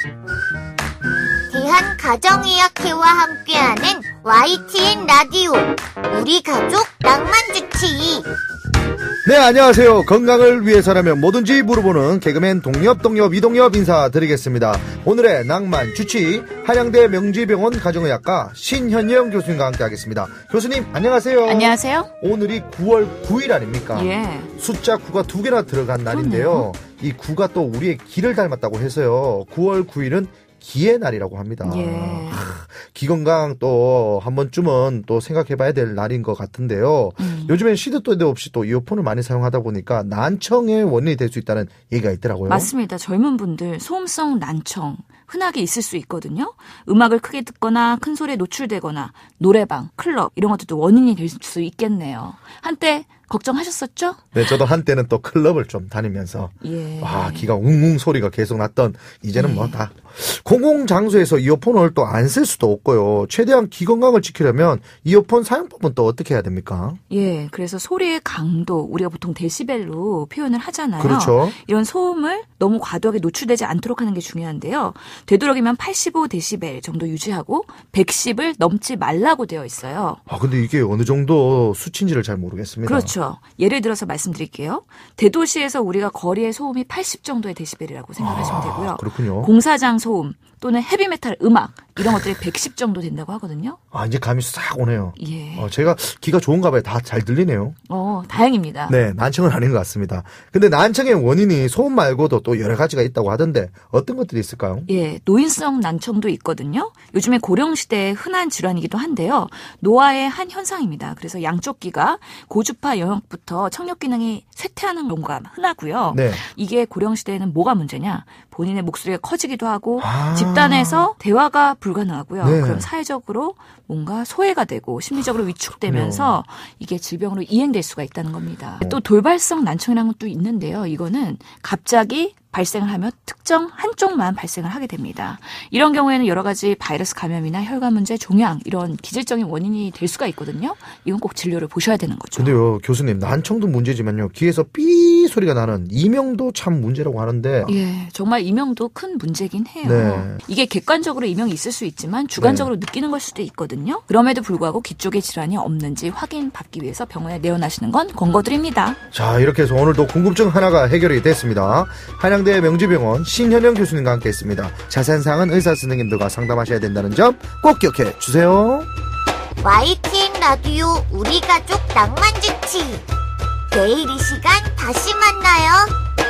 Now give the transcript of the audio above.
대한가정의학회와 함께하는 YTN 라디오 우리 가족 낭만주치. 네, 안녕하세요. 건강을 위해서라면 뭐든지 물어보는 개그맨 동엽 인사드리겠습니다. 오늘의 낭만 주치 한양대 명지병원 가정의학과 신현영 교수님과 함께하겠습니다. 교수님 안녕하세요. 안녕하세요. 오늘이 9월 9일 아닙니까? 예. 숫자 9가 2개나 들어간 날인데요. 이 9가 또 우리의 기를 닮았다고 해서요. 9월 9일은 기의 날이라고 합니다. 예. 기 건강 또 한 번쯤은 또 생각해봐야 될 날인 것 같은데요. 요즘엔 시도 때도 없이 또 이어폰을 많이 사용하다 보니까 난청의 원인이 될 수 있다는 얘기가 있더라고요. 맞습니다. 젊은 분들 소음성 난청 흔하게 있을 수 있거든요. 음악을 크게 듣거나 큰 소리에 노출되거나 노래방, 클럽 이런 것들도 원인이 될 수 있겠네요. 한때 걱정하셨었죠? 네, 저도 한때는 또 클럽을 좀 다니면서 기가 웅웅 소리가 계속 났던 이제는 뭐 다 공공장소에서 이어폰을 또 안 쓸 수도 없고요. 최대한 귀 건강을 지키려면 이어폰 사용법은 또 어떻게 해야 됩니까? 예, 그래서 소리의 강도 우리가 보통 데시벨로 표현을 하잖아요. 그렇죠. 이런 소음을 너무 과도하게 노출되지 않도록 하는 게 중요한데요. 되도록이면 85데시벨 정도 유지하고 110을 넘지 말라고 되어 있어요. 근데 이게 어느 정도 수치인지를 잘 모르겠습니다. 그렇죠. 예를 들어서 말씀드릴게요. 대도시에서 우리가 거리의 소음이 80 정도의 데시벨이라고 생각하시면 되고요. 그렇군요. 공사장 소음 또는 헤비메탈 음악 이런 것들이 110 정도 된다고 하거든요. 이제 감이 싹 오네요. 예. 제가 귀가 좋은가 봐요. 다 잘 들리네요. 다행입니다. 네, 난청은 아닌 것 같습니다. 근데 난청의 원인이 소음 말고도 또 여러 가지가 있다고 하던데 어떤 것들이 있을까요? 예, 노인성 난청도 있거든요. 요즘에 고령시대에 흔한 질환이기도 한데요. 노화의 한 현상입니다. 그래서 양쪽 귀가 고주파 영역부터 청력 기능이 쇠퇴하는 경우가 흔하고요. 네. 이게 고령시대에는 뭐가 문제냐? 본인의 목소리가 커지기도 하고 집단에서 대화가 불가능하고요. 네. 그럼 사회적으로 뭔가 소외가 되고 심리적으로 위축되면서 이게 질병으로 이행될 수가 있다는 겁니다. 또 돌발성 난청이라는 것도 있는데요. 이거는 갑자기 발생을 하면 특정 한쪽만 발생을 하게 됩니다. 이런 경우에는 여러 가지 바이러스 감염이나 혈관 문제, 종양 이런 기질적인 원인이 될 수가 있거든요. 이건 꼭 진료를 보셔야 되는 거죠. 근데요, 교수님, 난청도 문제지만요. 귀에서 삐 소리가 나는 이명도 참 문제라고 하는데. 예, 정말 이명도 큰 문제긴 해요. 네. 이게 객관적으로 이명이 있을 수 있지만 주관적으로 느끼는 걸 수도 있거든요. 그럼에도 불구하고 귀 쪽에 질환이 없는지 확인 받기 위해서 병원에 내원하시는 건 권고드립니다. 자, 이렇게 해서 오늘도 궁금증 하나가 해결이 됐습니다. 한양대 명지병원 신현영 교수님과 함께했습니다. 자세한 사항은 의사 선생님들과 상담하셔야 된다는 점 꼭 기억해 주세요. YTN 라디오 우리 가족 낭만주치. 내일 이 시간 다시 만나요.